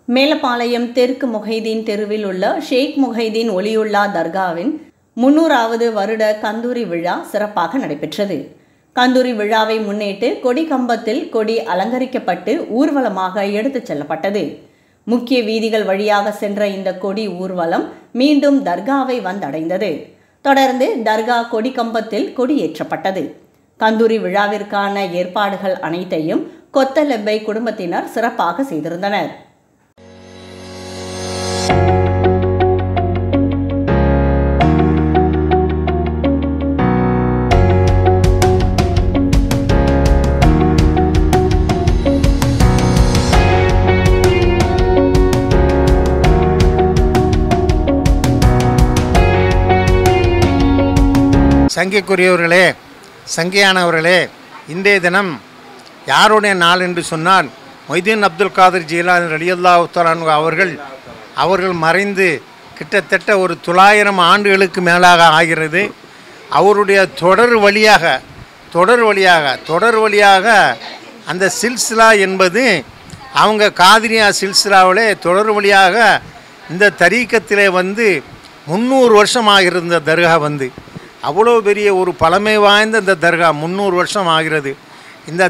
மேலப்பாளையம் தெற்கு முஹைதீன் தெருவில் உள்ள ஷேக் முஹைதீன் ஒலியுல்லா தர்காவின் 300வது வருட கந்தூரி விழா சிறப்பாக நடைபெற்றது. கந்தூரி விழாவை முன்னிட்டு கொடி கம்பத்தில் கொடி அலங்கரிக்கப்பட்டு ஊர்வலமாக எடுத்துச் செல்லப்பட்டது. முக்கிய வீதிகள் வழியாக சென்ற இந்த கொடி ஊர்வலம் மீண்டும் தர்காவை வந்தடைந்தது. தொடர்ந்து தர்கா கொடி கம்பத்தில் கொடியேற்றப்பட்டது. கந்தூரி விழாவிற்கான ஏற்பாடுகள் அனைத்தையும் கொத்தலெப்பை குடும்பத்தினர் சிறப்பாக செய்திருந்தனர். சங்கைக்குரியவர்களே, சங்கையானவர்களே, இன்றைய தினம் யாருடைய நாள் என்று சொன்னால் மொய்தீன் அப்துல் காதர் ஜீலானி ரலியல்லாஹு தஆலா அன்ஹு அவர்கள் மறைந்து கிட்டத்தட்ட ஒரு 900 ஆண்டுகளுக்கு மேலாக ஆகிறது. அவருடைய தொடர் வழியாக அந்த சில்சிலா என்பது அவங்க காதிரியா சில்சிலாவிலே தொடர் வழியாக இந்த தரீக்கத்திலே 300 வருஷமாக இருந்த தர்கா அவ்வளோ பெரிய ஒரு பழமை வாய்ந்த இந்த தர்கா 300 வருஷம் ஆகிறது. இந்த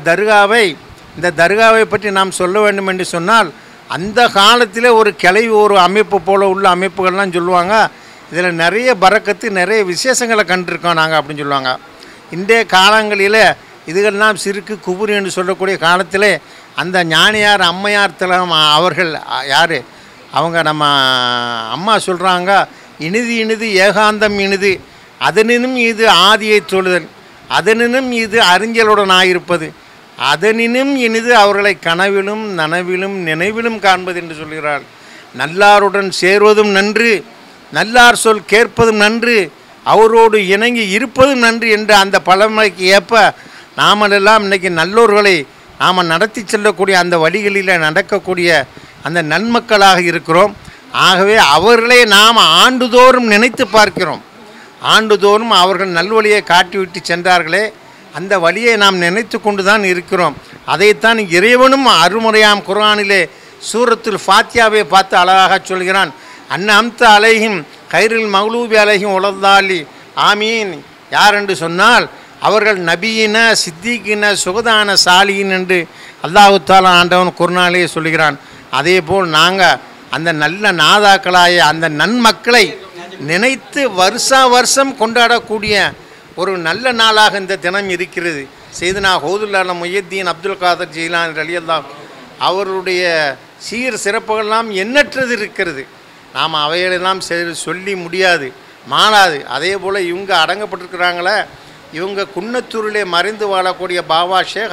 தர்காவை பற்றி நாம் சொல்ல வேண்டும் என்று சொன்னால், அந்த காலத்தில் ஒரு ஒரு அமைப்பு போல் உள்ள அமைப்புகள்லாம் சொல்லுவாங்க. இதில் நிறைய பரக்கத்து நிறைய விசேஷங்களை கண்டிருக்கோம் நாங்கள் அப்படின்னு சொல்லுவாங்க. இன்றைய காலங்களில் இதுகள்லாம் சிறுக்கு குபுர் என்று சொல்லக்கூடிய காலத்தில் அந்த ஞானியார் அம்மையார் தலம் அவர்கள் யார் அவங்க நம்ம அம்மா சொல்கிறாங்க, இனிது ஏகாந்தம் இனிது, அதனினும் இது ஆதியை தொழுதல், அதனினும் இது அறிஞலுடன் ஆயிருப்பது, அதனினும் இனிது அவர்களை கனவிலும் நனவிலும் நினைவிலும் காண்பது என்று சொல்கிறார். நல்லாருடன் சேர்வதும் நன்று, நல்லார் சொல் கேட்பதும் நன்று, அவரோடு இணங்கி இருப்பதும் நன்று என்ற அந்த பழமைக்கு ஏற்ப நாமெல்லாம் இன்றைக்கி நல்லோர்களை நாம் நடத்தி செல்லக்கூடிய அந்த வழிகளில் நடக்கக்கூடிய அந்த நன்மக்களாக இருக்கிறோம். ஆகவே அவர்களை நாம் ஆண்டுதோறும் நினைத்து பார்க்கிறோம். ஆண்டுதோறும் அவர்கள் நல்வழியை காட்டிவிட்டு சென்றார்களே, அந்த வழியை நாம் நினைத்து கொண்டு தான் இருக்கிறோம். அதைத்தான் இறைவனும் அருமுறையாம் குர்ஆனிலே சூரத்துல் ஃபாத்தியாவை பார்த்து அழகாக சொல்கிறான். அன்அம்த அலைஹிம் கைரில் மக்லூபி அலைஹிம் உலத்தாலி ஆமீன். யார் என்று சொன்னால் அவர்கள் நபியின சித்திகின சுகதான சாலியின் என்று அல்லாஹு தஆலா ஆண்டவன் குர்ஆனிலே சொல்கிறான். அதே போல் நாங்கள் அந்த நல்ல நாதாக்களாய அந்த நன்மக்களை நினைத்து வருஷம் கொண்டாடக்கூடிய ஒரு நல்ல நாளாக இந்த தினம் இருக்கிறது. செய்தனா ஹவுதுல்லா முஹைதீன் அப்துல் காதர் ஜீலானி ரலியல்லாஹு அவருடைய சீர் சிறப்புகள்லாம் எண்ணற்றது இருக்கிறது. நாம் அவைகளெல்லாம் சொல்லி முடியாது, மாறாது. அதே போல் இவங்க அடங்கப்பட்டிருக்கிறாங்களே, இவங்க குன்னத்தூரிலே மறைந்து வாழக்கூடிய பாபா ஷேக்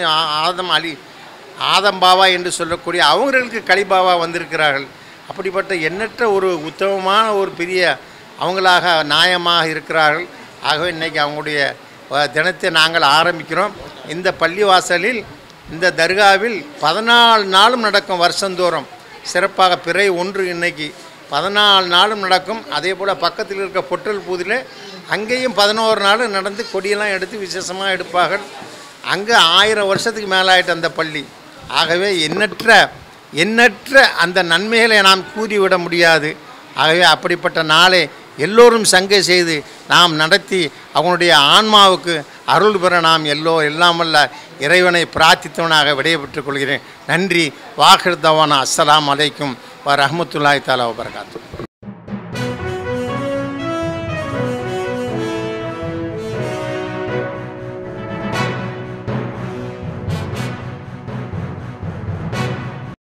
ஆதம் பாபா என்று சொல்லக்கூடிய அவங்களுக்கு கலிபாபா வந்திருக்கிறார்கள். அப்படிப்பட்ட எண்ணற்ற ஒரு உத்தமமான ஒரு பெரிய அவங்களாக நியாயமாக இருக்கிறார்கள். ஆகவே இன்றைக்கி அவங்களுடைய தினத்தை நாங்கள் ஆரம்பிக்கிறோம். இந்த பள்ளிவாசலில் இந்த தர்காவில் 14 நாளும் நடக்கும். வருஷந்தோறும் சிறப்பாக பிறை 1 இன்றைக்கி 14 நாளும் நடக்கும். அதே போல் பக்கத்தில் இருக்க பொட்டல் பூதில் அங்கேயும் 11 நாள் நடந்து கொடியெல்லாம் எடுத்து விசேஷமாக எடுப்பார்கள். அங்கே 1000 வருஷத்துக்கு மேலாயிட்டு அந்த பள்ளி. ஆகவே எண்ணற்ற அந்த நன்மைகளை நாம் கூறிவிட முடியாது. ஆகவே அப்படிப்பட்ட நாளை எல்லோரும் சங்கை செய்து நாம் நடத்தி அவனுடைய ஆன்மாவுக்கு அருள் பெற நாம் எல்லாம் வல்ல இறைவனை பிரார்த்தித்தவனாக விடைபெற்றுக் கொள்கிறேன். நன்றி. வாஹிர் தவானா. அஸ்ஸலாமு அலைக்கும் வ ரஹ்மத்துல்லாஹி தஆலா வ பரகாத்துஹு.